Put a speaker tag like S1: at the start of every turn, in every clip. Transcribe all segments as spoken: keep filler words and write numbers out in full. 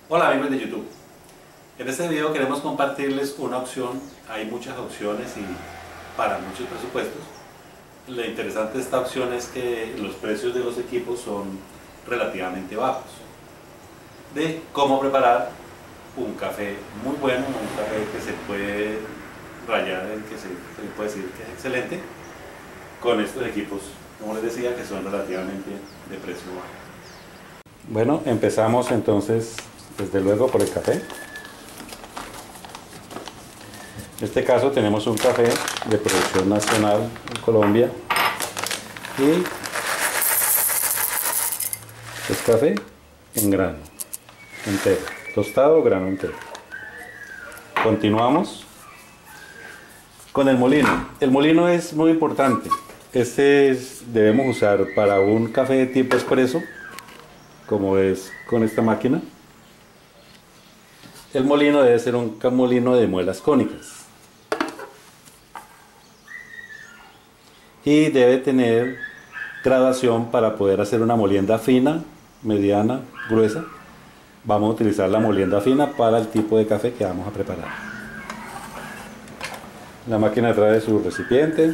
S1: Hola amigos de YouTube, en este video queremos compartirles una opción. Hay muchas opciones y para muchos presupuestos. Lo interesante de esta opción es que los precios de los equipos son relativamente bajos. De cómo preparar un café muy bueno, un café que se puede rayar, el que se, se puede decir que es excelente, con estos equipos, como les decía, que son relativamente de precio bajo. Bueno, empezamos entonces desde luego por el café. En este caso tenemos un café de producción nacional en Colombia y es café en grano entero, tostado o grano entero. Continuamos con el molino. El molino es muy importante. Este es, debemos usar para un café de tipo expreso, como es con esta máquina. El molino debe ser un molino de muelas cónicas y debe tener graduación para poder hacer una molienda fina, mediana, gruesa. Vamos a utilizar la molienda fina para el tipo de café que vamos a preparar. La máquina trae su recipiente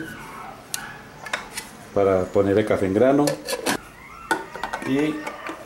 S1: para poner el café en grano y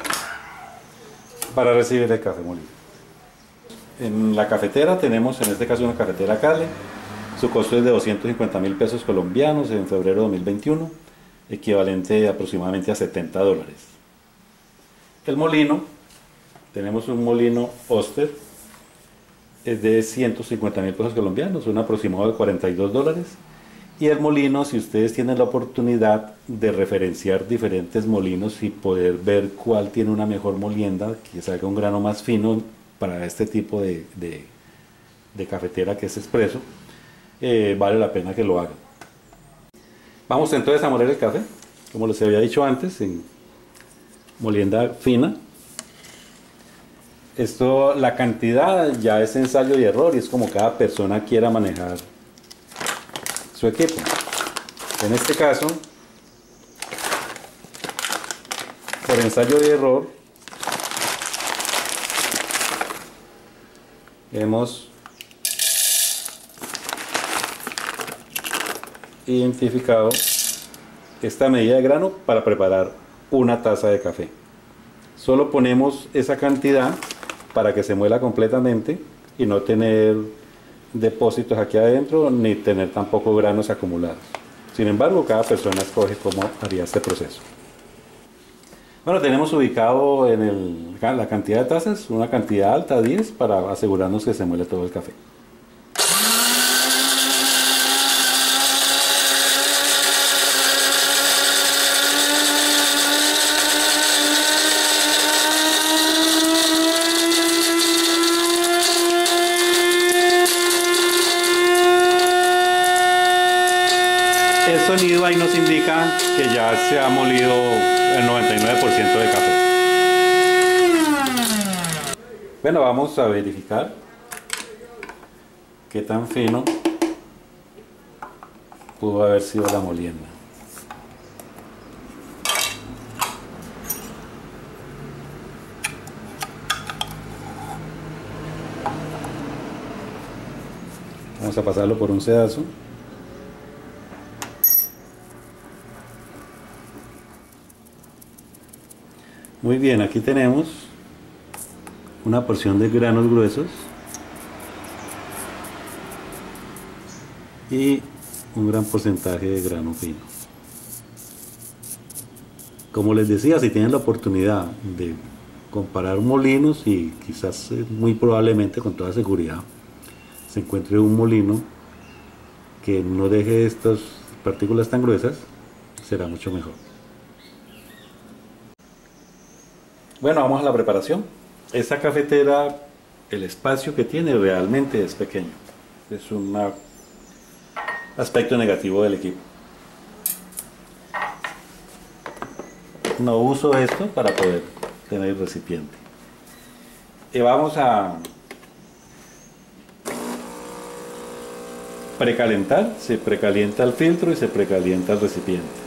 S1: para recibir el café molido. En la cafetera tenemos en este caso una cafetera Cale. Su costo es de doscientos cincuenta mil pesos colombianos en febrero de dos mil veintiuno, equivalente aproximadamente a setenta dólares. El molino, tenemos un molino Oster, es de ciento cincuenta mil pesos colombianos, un aproximado de cuarenta y dos dólares. Y el molino, si ustedes tienen la oportunidad de referenciar diferentes molinos y poder ver cuál tiene una mejor molienda, que salga un grano más fino para este tipo de, de, de cafetera que es expreso, eh, vale la pena que lo hagan. Vamos entonces a moler el café, como les había dicho antes, en molienda fina. Esto, la cantidad ya es ensayo y error, y es como cada persona quiera manejar su equipo. En este caso, por ensayo y error, hemos identificado esta medida de grano para preparar una taza de café. Solo ponemos esa cantidad para que se muela completamente y no tener depósitos aquí adentro ni tener tampoco granos acumulados. Sin embargo, cada persona escoge cómo haría este proceso. Bueno, tenemos ubicado en el, la cantidad de tazas, una cantidad alta, diez, para asegurarnos que se muele todo el café. El sonido ahí nos indica que ya se ha molido el noventa y nueve por ciento de café. Bueno, vamos a verificar qué tan fino pudo haber sido la molienda. Vamos a pasarlo por un sedazo. Muy bien, aquí tenemos una porción de granos gruesos y un gran porcentaje de grano fino. Como les decía, si tienen la oportunidad de comparar molinos, y quizás muy probablemente con toda seguridad se encuentre un molino que no deje estas partículas tan gruesas, será mucho mejor. Bueno, vamos a la preparación. Esta cafetera, el espacio que tiene realmente es pequeño. Es un aspecto negativo del equipo. No uso esto para poder tener el recipiente. Y vamos a precalentar. Se precalienta el filtro y se precalienta el recipiente.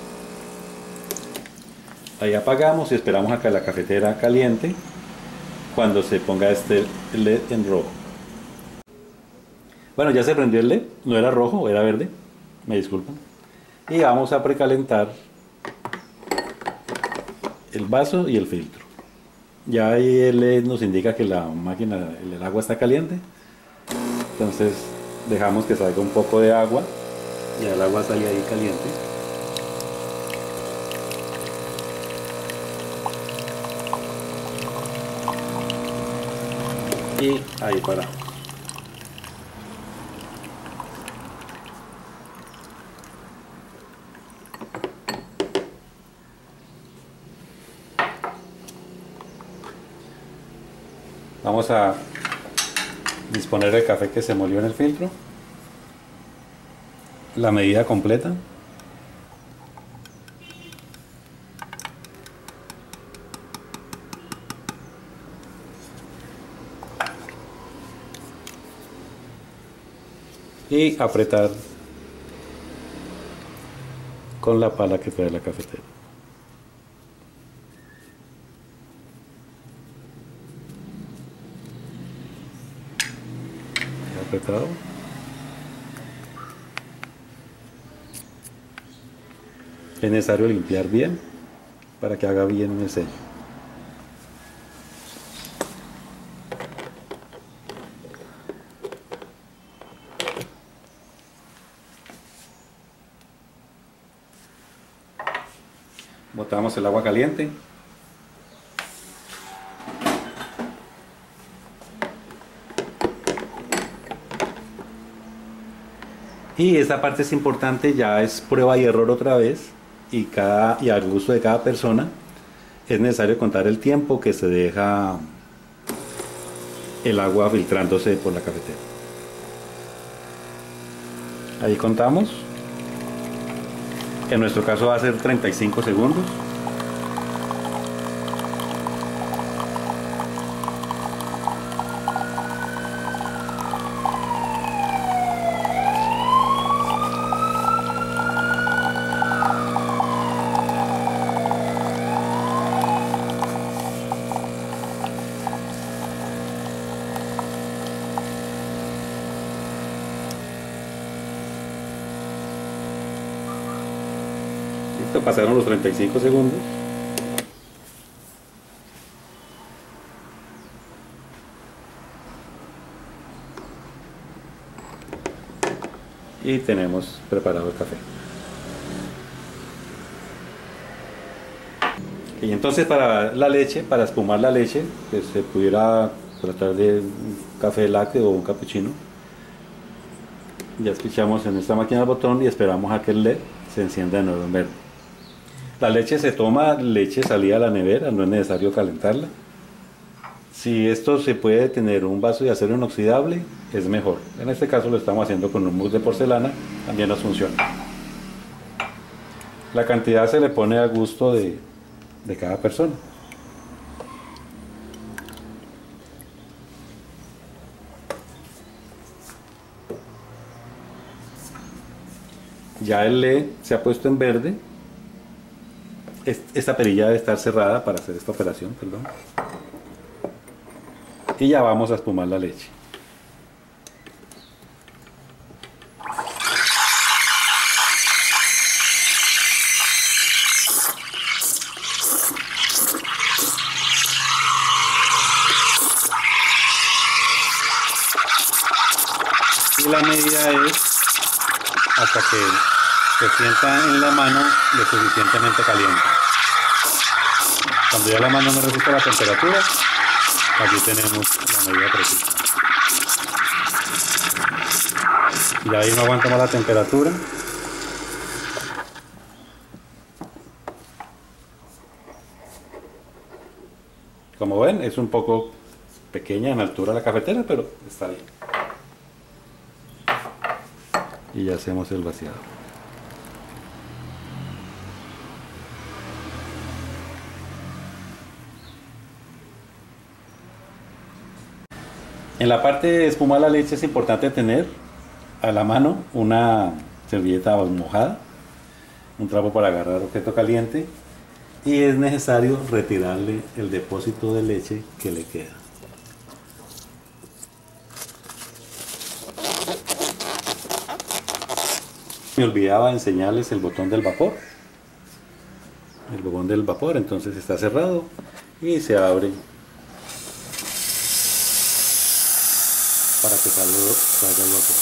S1: Ahí apagamos y esperamos a que la cafetera caliente cuando se ponga este L E D en rojo. Bueno, ya se prendió el L E D, no era rojo, era verde, me disculpan. Y vamos a precalentar el vaso y el filtro. Ya ahí el L E D nos indica que la máquina, el agua está caliente. Entonces dejamos que salga un poco de agua. Ya el agua sale ahí caliente. Y ahí paramos. Vamos a disponer el café que se molió en el filtro, la medida completa. Y apretar con la pala que trae la cafetera. Apretado. Es necesario limpiar bien para que haga bien el sello. Botamos el agua caliente. Y esta parte es importante, ya es prueba y error otra vez, y, cada, y al gusto de cada persona es necesario contar el tiempo que se deja el agua filtrándose por la cafetera. Ahí contamos. En nuestro caso va a ser treinta y cinco segundos. Listo, pasaron los treinta y cinco segundos. Y tenemos preparado el café. Y entonces para la leche, para espumar la leche, que se pudiera tratar de un café lácteo o un cappuccino, ya escuchamos en esta máquina el botón y esperamos a que el L E D se encienda de nuevo en verde. La leche se toma, leche salida a la nevera, no es necesario calentarla. Si esto se puede tener un vaso de acero inoxidable, es mejor. En este caso lo estamos haciendo con un mousse de porcelana, también nos funciona. La cantidad se le pone a gusto de, de cada persona. Ya el L E D se ha puesto en verde. Esta perilla debe estar cerrada para hacer esta operación, perdón. Y ya vamos a espumar la leche. Y la medida es hasta que se sienta en la mano lo suficientemente caliente. Cuando ya la mano no resiste la temperatura, aquí tenemos la medida precisa. Y ahí no aguanta más la temperatura. Como ven, es un poco pequeña en altura la cafetera, pero está bien. Y ya hacemos el vaciado. En la parte de espumar la leche es importante tener a la mano una servilleta mojada, un trapo para agarrar objeto caliente y es necesario retirarle el depósito de leche que le queda. Me olvidaba enseñarles el botón del vapor. El botón del vapor entonces está cerrado y se abre para que salga, salga el vapor.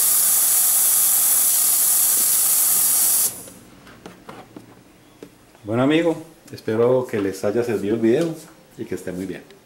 S1: Bueno amigo, espero que les haya servido el video y que esté muy bien.